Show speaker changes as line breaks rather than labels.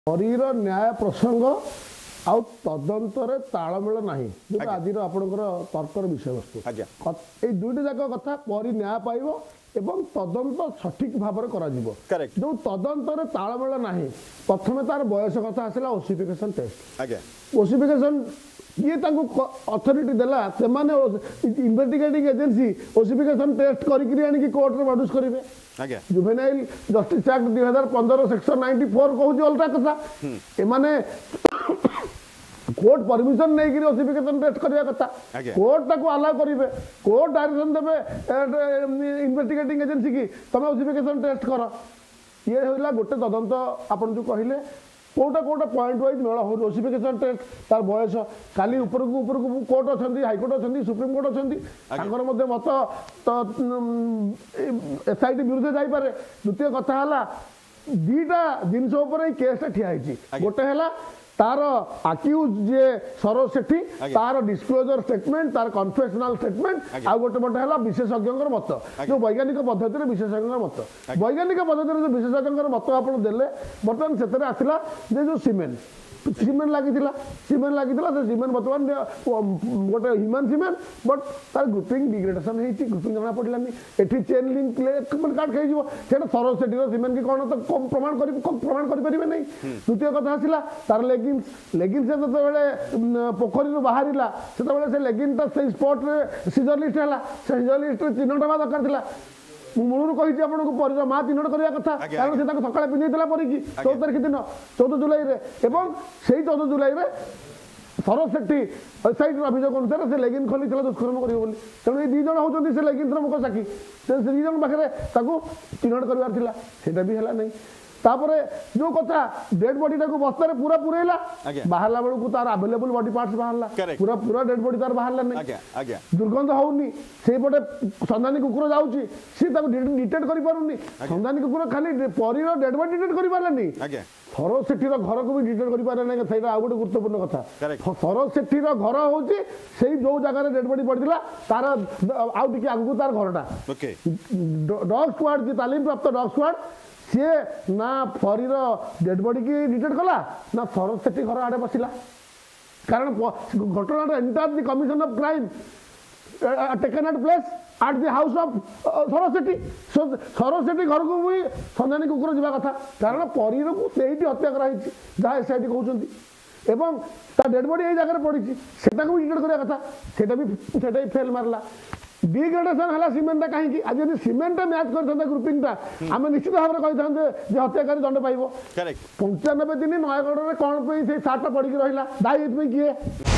शरीर न्याय प्रसंग आउ तदंतर तालमेल नहीं जो आज आपंकर तर्कर विषय वस्तु ये दुईट जाक कथा परी न्याय पाइब एवं तदंत सठिक भाव जो तदंतर तालमेल नहीं प्रथम तार बयस कथा आसला ओसिफिकेशन टेस्ट ओसिफिकेशन ये अथॉरिटी देला इन्वेस्टिगेटिंग एजेंसी ओसिफिकेशन टेस्ट करी कोर्ट रे प्रोड्यूस करेंगे जुवेनाइल जस्टिस एक्ट 2015 सेक्शन 94 कहूँ अलग कथा एमाने कोर्ट परमिशन नहीं करी ओसिफिकेशन टेस्ट करवा कथा कोर्ट ताको अलाउ करेंगे कोर्ट डायरेक्शन देवे इन्वेस्टिगेटिंग एजेंसी की तुम ओसिफिकेशन टेस्ट कर ये होला गोटे तदंत आपन जो कहले कोटा कोटा पॉइंट वाइज मेल हो ओसिफिकेशन टेस्ट तार बयस काली ऊपर को कोर्ट अच्छा हाईकोर्ट अच्छा सुप्रीम कोर्ट अच्छा मत तो एसआईटी विरुद्ध जापे द्वितीय कथा है दीटा जिनस केस ठिया गोटे है तार आक्यूज जे सरोज सेठी तार डिस्क्लोजर स्टेटमेंट तार कन्फेशनल स्टेटमेंट आ गोटे पटे है विशेषज्ञ मत जो वैज्ञानिक पद्धति विशेषज्ञ मत वैज्ञानिक पद्धति जो विशेषज्ञ मत आप देले बर्तमान से आसला जो सीमेंट लगी सीमेंट बर्तमान गोटे ह्यूमन सीमेंट बट तार ग्रुपिंग डिग्रेडेशन होती ग्रुपिंग जना पड़ानी एटी चेन लिंक काट खाई सरोज सेठी सीमेंट की कौन तो प्रमाण करें नहीं द्वितीय कथा आसला तार लेगिंग्स जो पोखरी बाहर से लेगिंग से स्पॉट सीजर लिस्ट है सीजर लिस्ट चिन्हट हवा दरकार था मूलू कही आपको पर माँ चिन्हट करवा कथा कारण से सका पिंधे परी 14 तारीख दिन 14 जुलाई से 14 जुलाई सरोज सेठी वेबसाइट अभियोग अनुसार से लेगिन खोली दुष्कर्म कर तेणु ये दुई जन होती से लेगिन मुख साक्षी से दुई जन पाखे चिन्हट करार भी है नहीं तापर जो कथा डेड बॉडी टाक बस्तार पूरा पुरेला बाहर बेलू तार अवेलेबल बॉडी पार्ट्स बाहर पूरा पूरा डेड बॉडी तार बाहर नहीं दुर्गंध होनी से पटे संधानी कुकुर जाऊँगी सी डिटेक्ट कर पारुनी संधानी कुकुर खाली परी डेड बॉडी डिटेक्ट कर पारे सरोज सेठी घर को भी डिटेक्ट कर पारे ना सही गोटे गुरुत्वपूर्ण कथा सरोज सेठी घर हूँ से जो जगह डेड बॉडी पड़ा तार आउ टे आगू तार घरटा डॉग स्क्वाड जी तालीम प्राप्त डॉग स्क्वाड सी ना फरीर डेड बॉडी की डिटेक्ट कला ना सरोज सेठी घर आड़े बसला कारण घटना entire the commission of crime taken at place at the house of Saroj Sethi Saroj Sethi घर को भी संधानी कुकुर जावा कथा कारण परीर को सही हत्या कराई जहाँ एसआईटी कहते एवं डेड बॉडी ये जगह पड़ी भी डिटेक्ट करवा कथा से फेल मारला डिग्रेडेशन है सीमेंटा कहीं आज यदि सीमेंटा मैच करते ग्रुपिंग आम निश्चित भाव में कही हत्याकारी दंड पाइब 95 दिन नयगढ़ में कौन से सार्ट पड़ी रहा दायी किए